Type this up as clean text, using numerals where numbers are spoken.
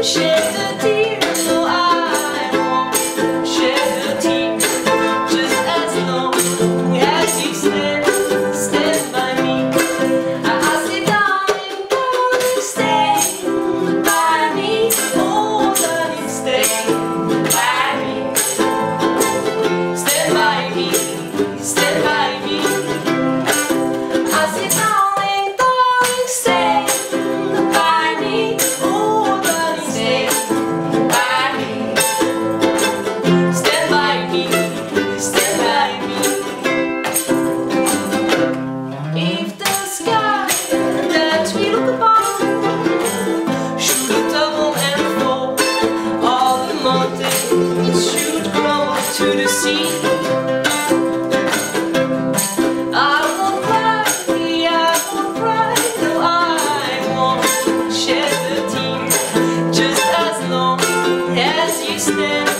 shed a tear. No, I won't shed a tear. Just as long as you stand by me. I say, darling, darling, stay by me. Oh, darling, stay by me. Stand by me, stand by me. I say, darling, darling, stay by me. Oh, darling, stay by me. Stand by me, stand by me. If the sky that we look upon should tumble and fall, all the mountains should crumble to the sea, I won't cry, no, I won't shed a tear. Just as long as you stand